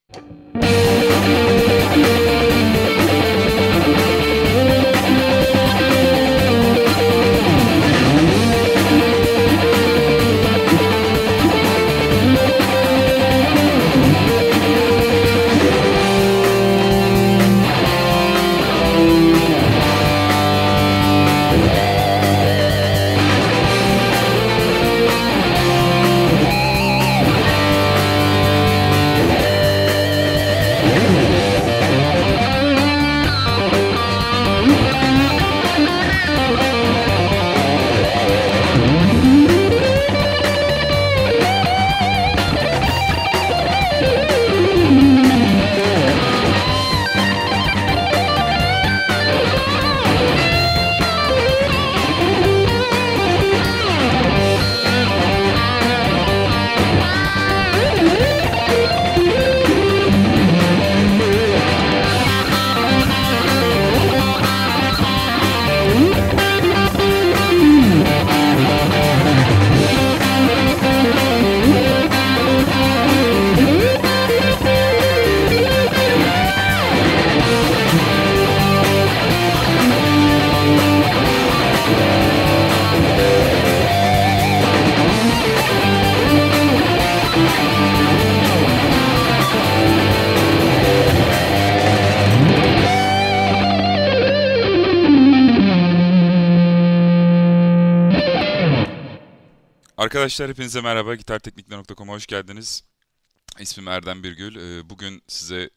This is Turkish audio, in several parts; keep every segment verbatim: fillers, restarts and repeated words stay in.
Arkadaşlar hepinize merhaba. gitarteknikler nokta com'a hoş geldiniz. İsmim Erdem Birgül. Ee, Bugün size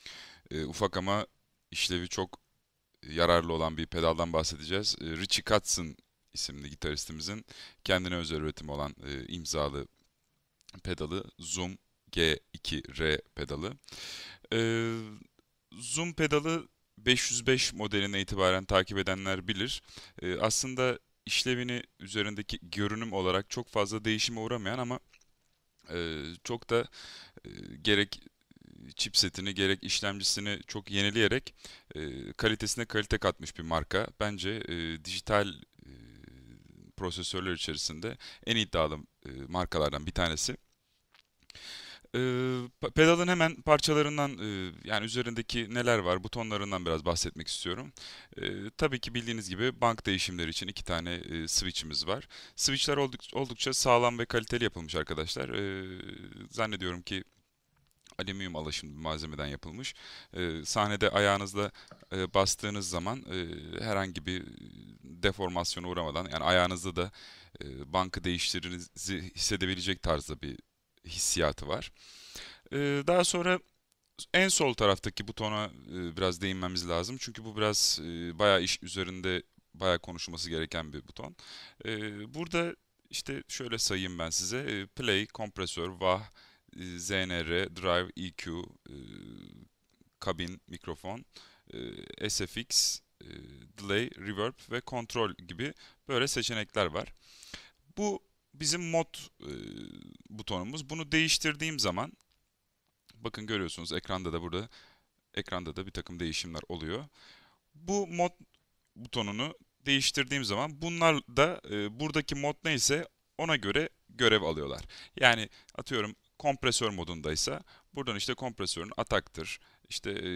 e, ufak ama işlevi çok yararlı olan bir pedaldan bahsedeceğiz. Ee, Richie Kotzen isimli gitaristimizin kendine özel üretimi olan e, imzalı pedalı Zoom G iki R pedalı. Ee, Zoom pedalı beş yüz beş modeline itibaren takip edenler bilir. Ee, aslında işlevini üzerindeki görünüm olarak çok fazla değişime uğramayan ama e, çok da e, gerek chipsetini gerek işlemcisini çok yenileyerek e, kalitesine kalite katmış bir marka. Bence e, dijital e, prosesörler içerisinde en iddialı e, markalardan bir tanesi. Ee, pa- Pedalın hemen parçalarından e, yani üzerindeki neler var butonlarından biraz bahsetmek istiyorum. Ee, tabii ki bildiğiniz gibi bank değişimleri için iki tane e, switch'imiz var. Switch'ler olduk, oldukça sağlam ve kaliteli yapılmış arkadaşlar. Ee, zannediyorum ki alüminyum alaşımlı bir malzemeden yapılmış. Ee, sahnede ayağınızla e, bastığınız zaman e, herhangi bir deformasyona uğramadan yani ayağınızda da e, bankı değiştirdiğinizi hissedebilecek tarzda bir hissiyatı var. Ee, daha sonra en sol taraftaki butona e, biraz değinmemiz lazım. Çünkü bu biraz e, bayağı iş üzerinde bayağı konuşulması gereken bir buton. Ee, burada işte şöyle sayayım ben size. E, Play, kompresör, wah, e, Z N R, drive, E Q, e, kabin, mikrofon, e, S F X, e, delay, reverb ve kontrol gibi böyle seçenekler var. Bu bizim mod e, butonumuz. Bunu değiştirdiğim zaman bakın görüyorsunuz ekranda da burada ekranda da bir takım değişimler oluyor. Bu mod butonunu değiştirdiğim zaman bunlar da e, buradaki mod neyse ona göre görev alıyorlar. Yani atıyorum kompresör modundaysa buradan işte kompresörün ataktır, işte e,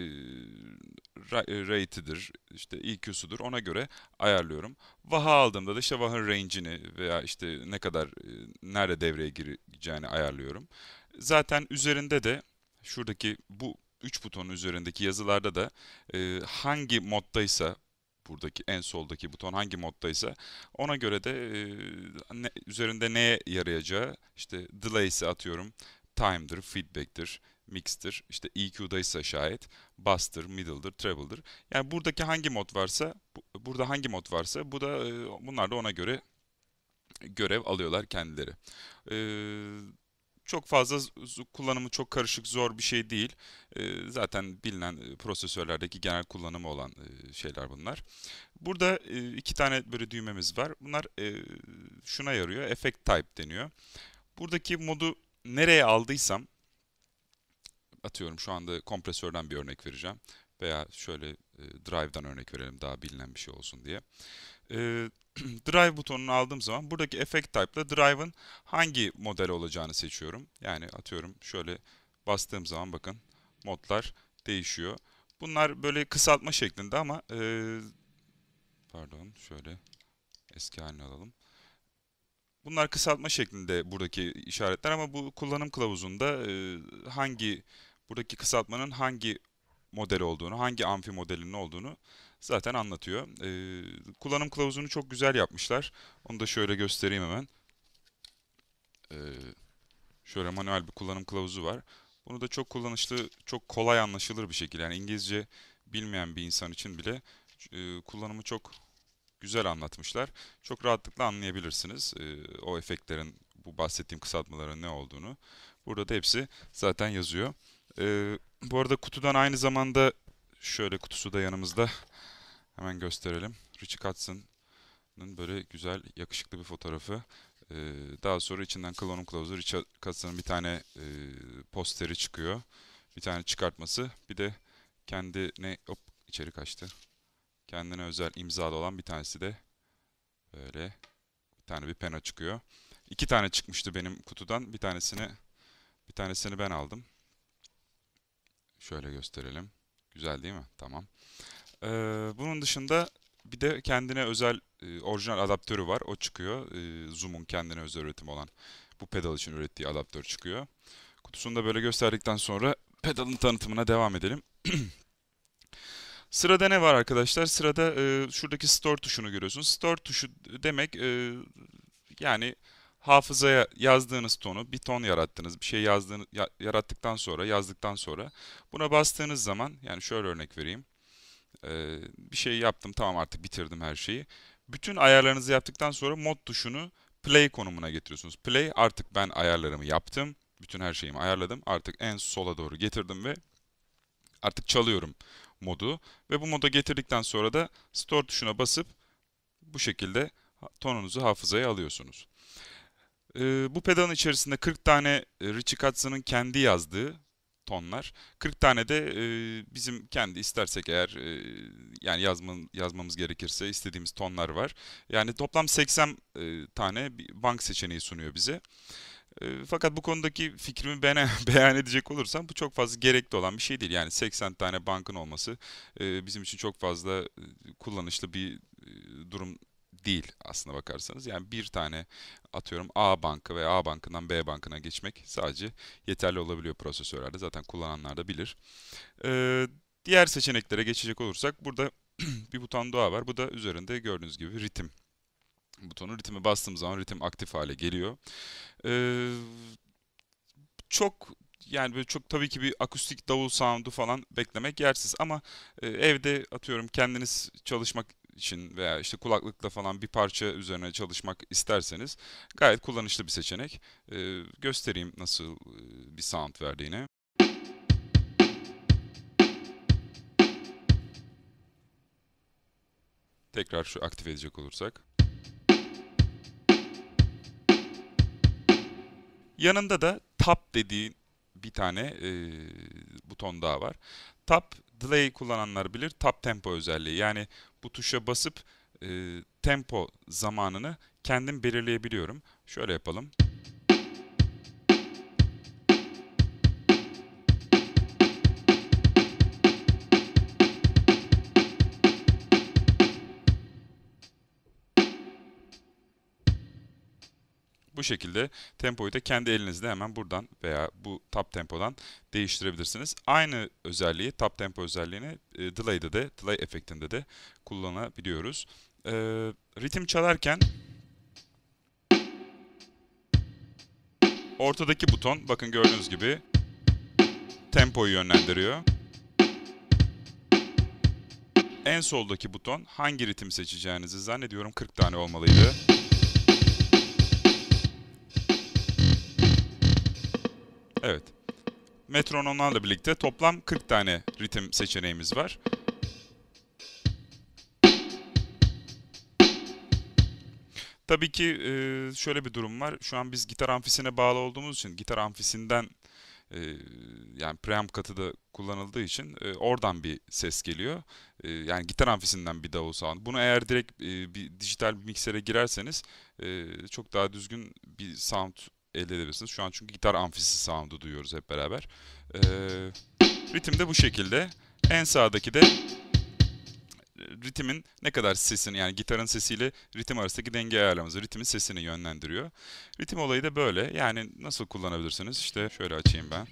ra- e, rate'idir, işte E Q'sudur ona göre ayarlıyorum. Wah'a aldığımda da işte Wah'ın range'ini veya işte ne kadar e, nerede devreye gireceğini ayarlıyorum. Zaten üzerinde de şuradaki bu üç butonun üzerindeki yazılarda da e, hangi moddaysa buradaki en soldaki buton hangi moddaysa ona göre de e, ne- üzerinde neye yarayacağı işte delay ise atıyorum time'dır, feedback'tir, mix'tir, işte E Q'daysa şayet bass'tır, middle'dır, treble'dır. Yani buradaki hangi mod varsa bu- burada hangi mod varsa bu da e, bunlar da ona göre görev alıyorlar kendileri. E, Çok fazla z- kullanımı çok karışık, zor bir şey değil. Ee, zaten bilinen e, prosesörlerdeki genel kullanımı olan e, şeyler bunlar. Burada e, iki tane böyle düğmemiz var. Bunlar e, şuna yarıyor. Effect Type deniyor. Buradaki modu nereye aldıysam, atıyorum şu anda kompresörden bir örnek vereceğim. Veya şöyle e, Drive'dan örnek verelim daha bilinen bir şey olsun diye. E, Drive butonunu aldığım zaman buradaki Effect Type'la Drive'ın hangi model olacağını seçiyorum. Yani atıyorum şöyle bastığım zaman bakın modlar değişiyor. Bunlar böyle kısaltma şeklinde ama e, pardon şöyle eski halini alalım. Bunlar kısaltma şeklinde buradaki işaretler ama bu kullanım kılavuzunda e, hangi buradaki kısaltmanın hangi model olduğunu, hangi amfi modelinin olduğunu zaten anlatıyor. E, kullanım kılavuzunu çok güzel yapmışlar. Onu da şöyle göstereyim hemen. E, Şöyle manuel bir kullanım kılavuzu var. Bunu da çok kullanışlı, çok kolay anlaşılır bir şekilde. Yani İngilizce bilmeyen bir insan için bile e, kullanımı çok güzel anlatmışlar. Çok rahatlıkla anlayabilirsiniz e, o efektlerin, bu bahsettiğim kısaltmaların ne olduğunu. Burada da hepsi zaten yazıyor. E, Bu arada kutudan aynı zamanda şöyle kutusu da yanımızda. Hemen gösterelim. Richie Katz'ın böyle güzel, yakışıklı bir fotoğrafı. E, Daha sonra içinden kullanım kılavuzu, Richie Katz'ın bir tane e, posteri çıkıyor. Bir tane çıkartması. Bir de kendine, hop içeri kaçtı. Kendine özel imzalı olan bir tanesi de böyle bir tane bir pena çıkıyor. İki tane çıkmıştı benim kutudan. Bir tanesini bir tanesini ben aldım. Şöyle gösterelim. Güzel değil mi? Tamam. Ee, Bunun dışında bir de kendine özel e, orijinal adaptörü var. O çıkıyor. Ee, Zoom'un kendine özel üretimi olan bu pedal için ürettiği adaptör çıkıyor. Kutusunu da böyle gösterdikten sonra pedalın tanıtımına devam edelim. Sırada ne var arkadaşlar? Sırada e, şuradaki store tuşunu görüyorsunuz. Store tuşu demek e, yani hafızaya yazdığınız tonu, bir ton yarattınız, bir şey yazdığını, ya- yarattıktan sonra, yazdıktan sonra buna bastığınız zaman, yani şöyle örnek vereyim. Ee, bir şey yaptım, tamam artık bitirdim her şeyi. Bütün ayarlarınızı yaptıktan sonra mod tuşunu play konumuna getiriyorsunuz. Play, artık ben ayarlarımı yaptım. Bütün her şeyimi ayarladım. Artık en sola doğru getirdim ve artık çalıyorum modu. Ve bu moda getirdikten sonra da store tuşuna basıp bu şekilde tonunuzu hafızaya alıyorsunuz. Ee, bu pedalın içerisinde kırk tane e, Richie Katz'ın kendi yazdığı tonlar, kırk tane de e, bizim kendi istersek eğer e, yani yazma, yazmamız gerekirse istediğimiz tonlar var. Yani toplam seksen e, tane bir bank seçeneği sunuyor bize. E, fakat bu konudaki fikrimi bana beyan edecek olursam bu çok fazla gerekli olan bir şey değil. Yani seksen tane bankın olması e, bizim için çok fazla e, kullanışlı bir e, durum değil aslına bakarsanız. Yani bir tane atıyorum A bankı veya A bankından B bankına geçmek sadece yeterli olabiliyor prosesörlerde. Zaten kullananlar da bilir. E, Diğer seçeneklere geçecek olursak burada bir buton daha var. Bu da üzerinde gördüğünüz gibi ritim butonu. Ritmi bastığım zaman ritim aktif hale geliyor. Ee, Çok yani böyle çok tabii ki bir akustik davul sound'u falan beklemek yersiz ama e, evde atıyorum kendiniz çalışmak için veya işte kulaklıkla falan bir parça üzerine çalışmak isterseniz gayet kullanışlı bir seçenek. Ee, göstereyim nasıl e, bir sound verdiğini. Tekrar şu aktif edecek olursak. Yanında da tap dediği bir tane e, buton daha var. Tap delay kullananlar bilir. Tap tempo özelliği. Yani bu tuşa basıp e, tempo zamanını kendim belirleyebiliyorum. Şöyle yapalım. Bu şekilde tempoyu da kendi elinizde hemen buradan veya bu tap tempodan değiştirebilirsiniz. Aynı özelliği, tap tempo özelliğini e, delay'de de, delay efektinde de kullanabiliyoruz. E, Ritim çalarken ortadaki buton, bakın gördüğünüz gibi tempoyu yönlendiriyor. En soldaki buton hangi ritim seçeceğinizi, zannediyorum kırk tane olmalıydı. Evet. Metronomlarla birlikte toplam kırk tane ritim seçeneğimiz var. Tabii ki e, şöyle bir durum var. Şu an biz gitar amfisine bağlı olduğumuz için gitar amfisinden e, yani preamp katı da kullanıldığı için e, oradan bir ses geliyor. E, yani gitar amfisinden bir davul sound. Bunu eğer direkt e, bir dijital bir miksere girerseniz e, çok daha düzgün bir sound elde edebilirsiniz. Şu an çünkü gitar amfisi sound'u duyuyoruz hep beraber. E, Ritim de bu şekilde. En sağdaki de ritmin ne kadar sesini, yani gitarın sesiyle ritim arasındaki denge ayarlaması, ritmin sesini yönlendiriyor. Ritim olayı da böyle. Yani nasıl kullanabilirsiniz? İşte şöyle açayım ben.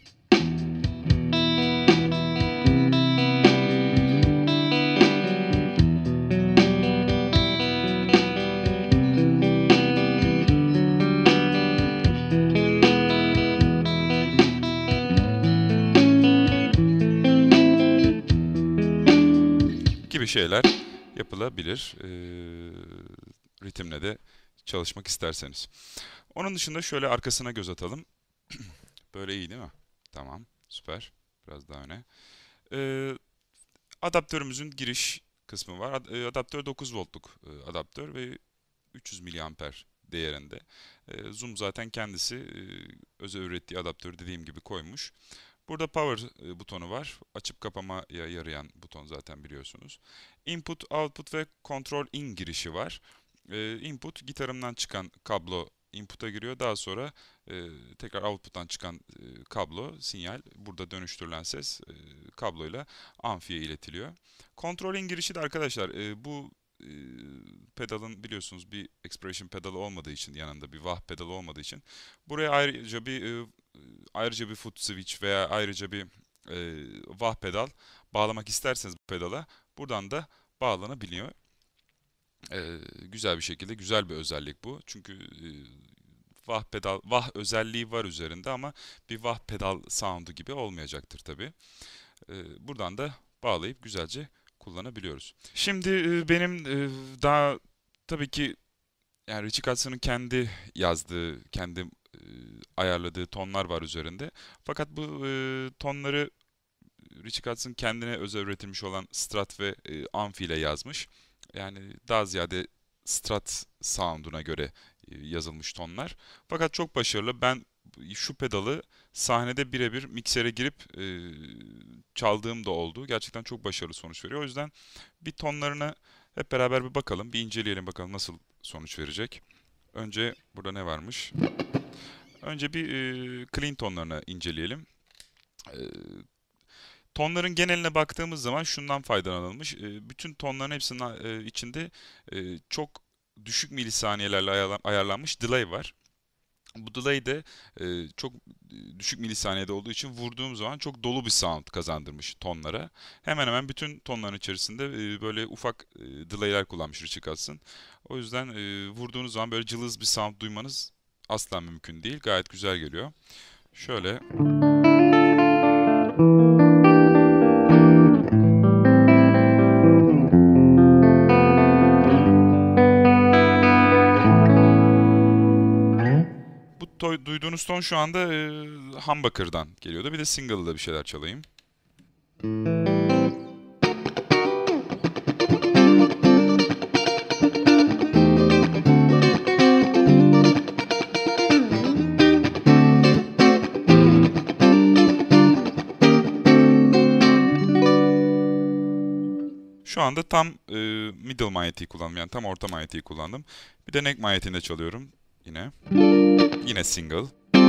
Gibi şeyler yapılabilir. Ee, ritimle de çalışmak isterseniz. Onun dışında şöyle arkasına göz atalım. Böyle iyi değil mi? Tamam, süper. Biraz daha öne. Ee, adaptörümüzün giriş kısmı var. Ad- e, adaptör dokuz voltluk e, adaptör ve üç yüz miliamper değerinde. E, Zoom zaten kendisi e, özel ürettiği adaptörü dediğim gibi koymuş. Burada power e, butonu var. Açıp kapamaya yarayan buton zaten biliyorsunuz. Input, output ve control in girişi var. E, input gitarımdan çıkan kablo input'a giriyor. Daha sonra e, tekrar output'tan çıkan e, kablo, sinyal, burada dönüştürülen ses e, kabloyla amfiye iletiliyor. Control in girişi de arkadaşlar e, bu e, pedalın biliyorsunuz bir expression pedalı olmadığı için, yanında bir wah pedalı olmadığı için buraya ayrıca bir e, ayrıca bir foot switch veya ayrıca bir e, wah pedal bağlamak isterseniz bu pedala buradan da bağlanabiliyor. E, güzel bir şekilde, güzel bir özellik bu. Çünkü e, wah pedal, wah özelliği var üzerinde ama bir wah pedal sound'u gibi olmayacaktır tabii. E, buradan da bağlayıp güzelce kullanabiliyoruz. Şimdi e, benim e, daha tabii ki yani Richie Kotz'ın kendi yazdığı, kendi e, ayarladığı tonlar var üzerinde. Fakat bu e, tonları Richie Kotz'ın kendine özel üretilmiş olan Strat ve e, Amphi ile yazmış. Yani daha ziyade Strat sound'una göre e, yazılmış tonlar. Fakat çok başarılı. Ben şu pedalı sahnede birebir miksere girip e, çaldığım da oldu. Gerçekten çok başarılı sonuç veriyor. O yüzden bir tonlarına hep beraber bir bakalım, bir inceleyelim bakalım nasıl sonuç verecek. Önce burada ne varmış? Önce bir e, clean tonlarını inceleyelim. E, tonların geneline baktığımız zaman şundan faydalanılmış. E, bütün tonların hepsinin e, içinde e, çok düşük milisaniyelerle ayarlan- ayarlanmış delay var. Bu delay de e, çok düşük milisaniyede olduğu için vurduğum zaman çok dolu bir sound kazandırmış tonlara. Hemen hemen bütün tonların içerisinde e, böyle ufak e, delay'ler kullanmış Richie Kotzen. O yüzden e, vurduğunuz zaman böyle cılız bir sound duymanız asla mümkün değil. Gayet güzel geliyor. Şöyle. Bu to- duyduğunuz ton şu anda e, humbucker'dan geliyordu. Bir de single'da bir şeyler çalayım. Şu anda tam e, middle manyetiği kullandım. Yani tam orta manyetiği kullandım. Bir de neck manyetiğinde çalıyorum yine. Yine single.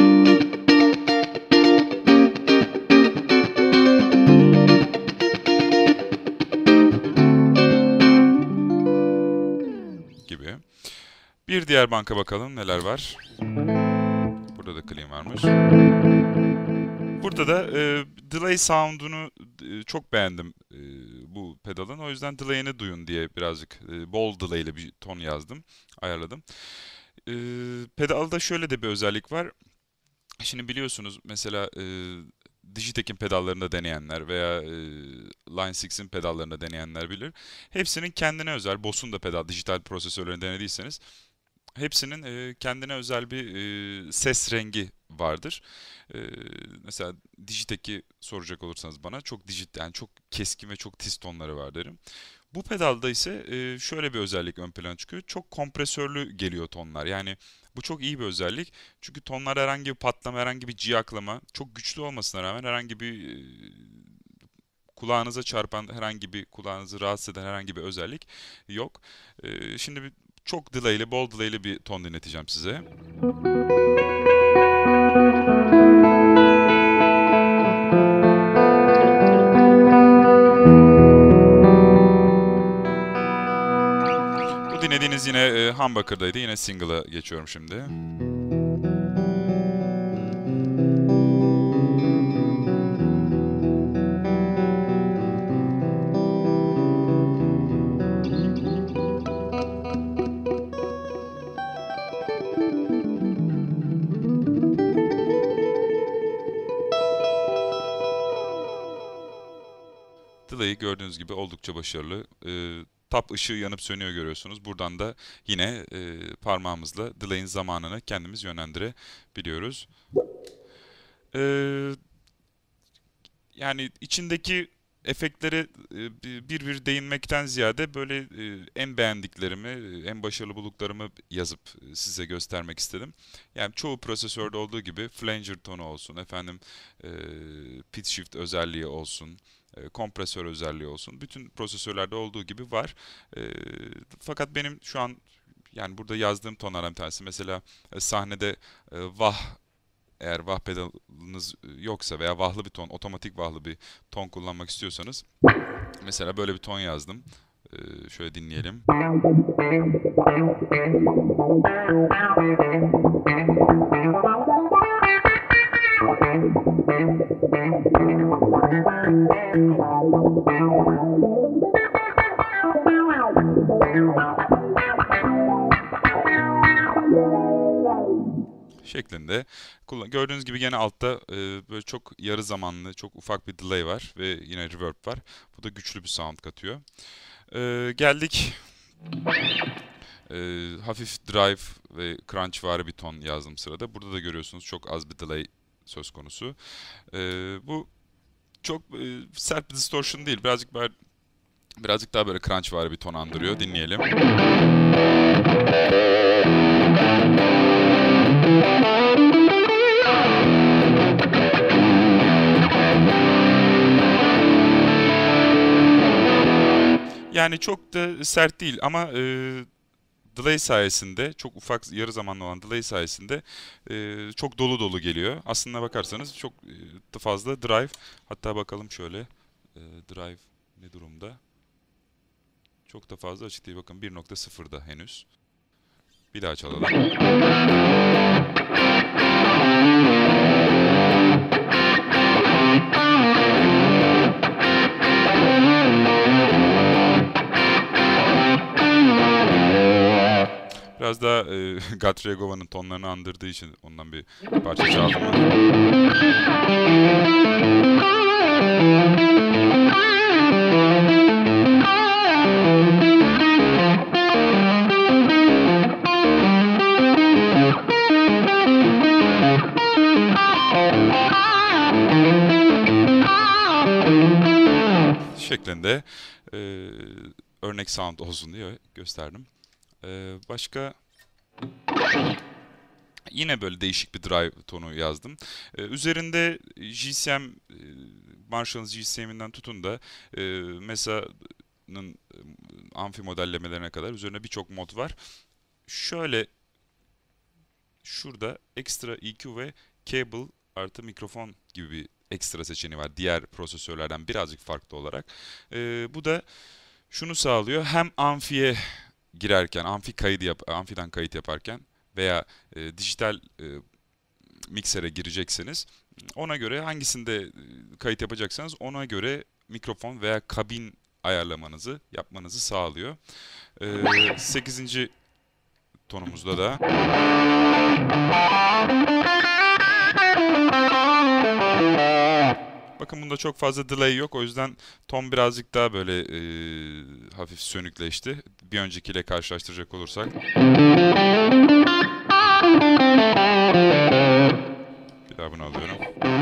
Gibi. Bir diğer banka bakalım neler var. Burada da clean varmış. Burada da e, delay sound'unu e, çok beğendim e, bu pedalın. O yüzden delay'ini duyun diye birazcık e, bol delay ile bir ton yazdım, ayarladım. E, pedalda şöyle de bir özellik var. Şimdi biliyorsunuz mesela e, Digitek'in pedallarında deneyenler veya e, Line altının pedallarında deneyenler bilir. Hepsinin kendine özel, Boss'un da pedal, dijital prosesörlerini denediyseniz hepsinin e, kendine özel bir e, ses rengi vardır. E, mesela Digitek'i soracak olursanız bana çok dijit, yani çok keskin ve çok tiz tonları var derim. Bu pedalda ise e, şöyle bir özellik ön plana çıkıyor. Çok kompresörlü geliyor tonlar. Yani bu çok iyi bir özellik. Çünkü tonlar herhangi bir patlama, herhangi bir ciyaklama, çok güçlü olmasına rağmen herhangi bir e, kulağınıza çarpan, herhangi bir kulağınızı rahatsız eden herhangi bir özellik yok. E, şimdi bir, çok delay'li, bol delay'li bir ton dinleteceğim size. Humbucker'daydı. Yine single'a geçiyorum şimdi. Delay gördüğünüz gibi oldukça başarılı. Ee, tap ışığı yanıp sönüyor görüyorsunuz. Buradan da yine e, parmağımızla delay'in zamanını kendimiz yönlendirebiliyoruz. Ee, yani içindeki efektlere e, bir bir değinmekten ziyade böyle e, en beğendiklerimi, e, en başarılı bulduklarımı yazıp e, size göstermek istedim. Yani çoğu prosesörde olduğu gibi flanger tonu olsun, efendim e, pitch shift özelliği olsun, e, kompresör özelliği olsun. Bütün prosesörlerde olduğu gibi var. E, fakat benim şu an yani burada yazdığım tonlardan bir tanesi. Mesela e, sahnede e, wah, eğer wah pedalınız yoksa veya vahlı bir ton, otomatik vahlı bir ton kullanmak istiyorsanız mesela böyle bir ton yazdım. Ee, şöyle dinleyelim. Şeklinde. Gördüğünüz gibi gene altta e, böyle çok yarı zamanlı, çok ufak bir delay var ve yine reverb var. Bu da güçlü bir sound katıyor. E, geldik. E, hafif drive ve crunch vari bir ton yazdım sırada. Burada da görüyorsunuz çok az bir delay söz konusu. E, bu çok e, sert bir distortion değil. Birazcık böyle, birazcık daha böyle crunch vari bir ton andırıyor. Dinleyelim. Yani çok da sert değil ama e, delay sayesinde, çok ufak yarı zamanlı olan delay sayesinde e, çok dolu dolu geliyor. Aslına bakarsanız çok e, fazla drive. Hatta bakalım şöyle, e, drive ne durumda? Çok da fazla açık değil. Bakın bir nokta sıfırda henüz. Bir daha çalalım. Biraz daha e, Guthrie Gova'nın tonlarını andırdığı için ondan bir parça çaldım. Şeklinde e, örnek sound olsun diye gösterdim. E, başka yine böyle değişik bir drive tonu yazdım. E, üzerinde G C M, e, Marshall's G C M'den tutun da e, Mesa'nın e, amfi modellemelerine kadar üzerine birçok mod var. Şöyle şurada ekstra E Q ve cable artı mikrofon gibi bir ekstra seçeneği var. Diğer prosesörlerden birazcık farklı olarak. E, bu da şunu sağlıyor. Hem amfiye girerken, amfi kaydı yap, amfiden kayıt yaparken veya e, dijital e, miksere girecekseniz ona göre hangisinde e, kayıt yapacaksanız ona göre mikrofon veya kabin ayarlamanızı yapmanızı sağlıyor. E, sekizinci tonumuzda da bakın bunda çok fazla delay yok. O yüzden ton birazcık daha böyle e, hafif sönükleşti. Bir öncekiyle karşılaştıracak olursak. Bir daha bunu alıyorum.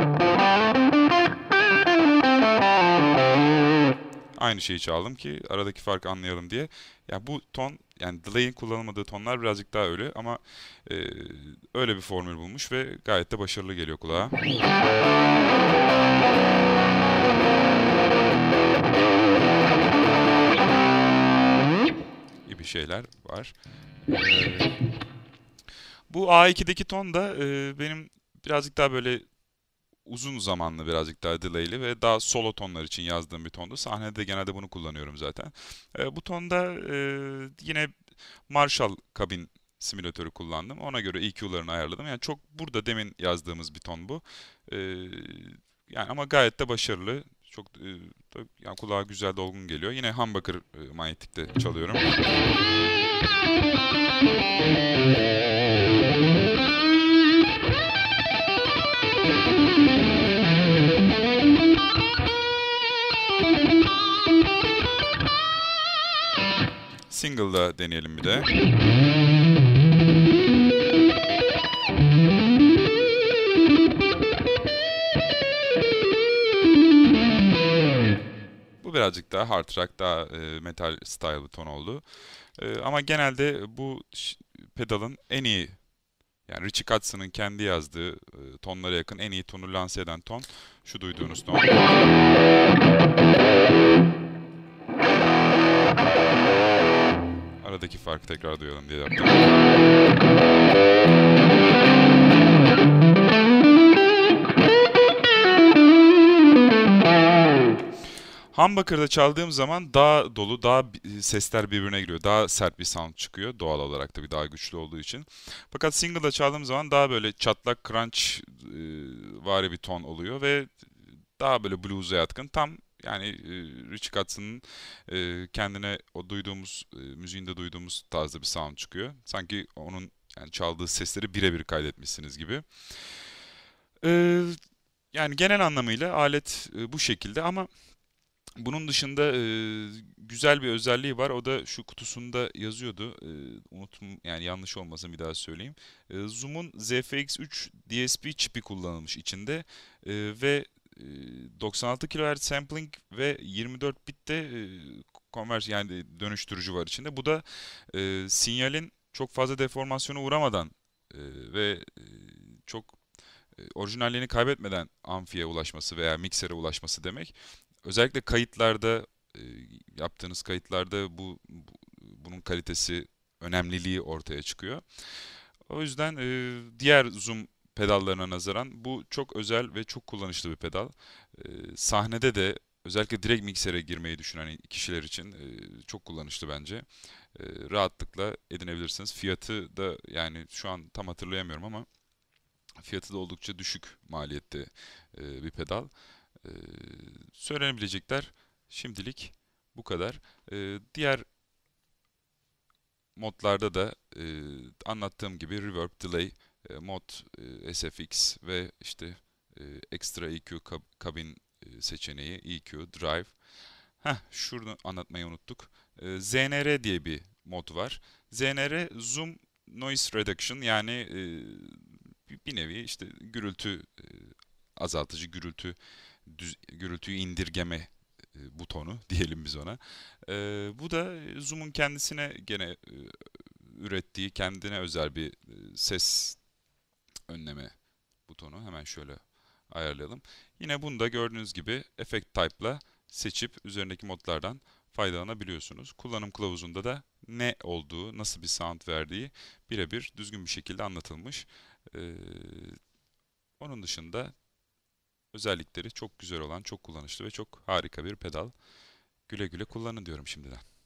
Aynı şeyi çaldım ki aradaki farkı anlayalım diye. Yani bu ton, yani delay'in kullanılmadığı tonlar birazcık daha öyle ama e, öyle bir formül bulmuş ve gayet de başarılı geliyor kulağa. Gibi şeyler var. Ee, bu A iki'deki ton da e, benim birazcık daha böyle uzun zamanlı, birazcık daha delay'li ve daha solo tonlar için yazdığım bir tondu. Sahnede genelde bunu kullanıyorum zaten. E, bu tonda e, yine Marshall kabin simülatörü kullandım. Ona göre E Q'larını ayarladım. Yani çok burada demin yazdığımız bir ton bu. Ee, Yani ama gayet de başarılı. Çok e, da- yani kulağa güzel, dolgun geliyor. Yine humbucker e, manyetikte çalıyorum. Single'da deneyelim bir de. Bu birazcık daha hard rock, daha e, metal style bir ton oldu. E, ama genelde bu ş- pedalın en iyi, yani Richie Kotz'ın kendi yazdığı e, tonlara yakın en iyi tonu lanse eden ton şu duyduğunuz ton. Aradaki farkı tekrar duyalım diye yaptım. Humbucker'da çaldığım zaman daha dolu, daha bi- sesler birbirine giriyor. Daha sert bir sound çıkıyor. Doğal olarak tabii daha güçlü olduğu için. Fakat single'da çaldığım zaman daha böyle çatlak, crunch e, vari bir ton oluyor ve daha böyle blues'a yatkın. Tam yani e, Richie Kotz'ın e, kendine o duyduğumuz, e, müziğinde duyduğumuz tarzda bir sound çıkıyor. Sanki onun yani çaldığı sesleri birebir kaydetmişsiniz gibi. E, Yani genel anlamıyla alet e, bu şekilde ama bunun dışında e, güzel bir özelliği var. O da şu kutusunda yazıyordu. E, unutum yani yanlış olmasın bir daha söyleyeyim. E, Zoom'un Z F X üç D S P çipi kullanılmış içinde. E, ve e, doksan altı kilohertz sampling ve yirmi dört bitte e, konvers yani dönüştürücü var içinde. Bu da e, sinyalin çok fazla deformasyona uğramadan e, ve e, çok e, orijinalliğini kaybetmeden amfiye ulaşması veya miksere ulaşması demek. Özellikle kayıtlarda e, yaptığınız kayıtlarda bu, bu- bunun kalitesi, önemliliği ortaya çıkıyor. O yüzden e, diğer zoom pedallarına nazaran bu çok özel ve çok kullanışlı bir pedal. E, sahnede de özellikle direkt miksere girmeyi düşünen kişiler için e, çok kullanışlı bence. E, rahatlıkla edinebilirsiniz. Fiyatı da yani şu an tam hatırlayamıyorum ama fiyatı da oldukça düşük maliyette e, bir pedal. E, Söylenebilecekler şimdilik bu kadar. E, diğer modlarda da e, anlattığım gibi reverb, delay, e, mod, e, S F X ve işte e, extra E Q kab- kabin e, seçeneği, E Q, drive. Heh, şunu anlatmayı unuttuk. E, Z N R diye bir mod var. Z N R Zoom Noise Reduction, yani e, bir bir nevi işte gürültü e, azaltıcı, gürültü düz, gürültüyü indirgeme e, butonu diyelim biz ona. E, bu da Zoom'un kendisine gene e, ürettiği kendine özel bir e, ses önleme butonu. Hemen şöyle ayarlayalım. Yine bunu da gördüğünüz gibi Effect Type'la seçip üzerindeki modlardan faydalanabiliyorsunuz. Kullanım kılavuzunda da ne olduğu, nasıl bir sound verdiği birebir düzgün bir şekilde anlatılmış. Ee, Onun dışında özellikleri çok güzel olan, çok kullanışlı ve çok harika bir pedal. Güle güle kullanın diyorum şimdiden.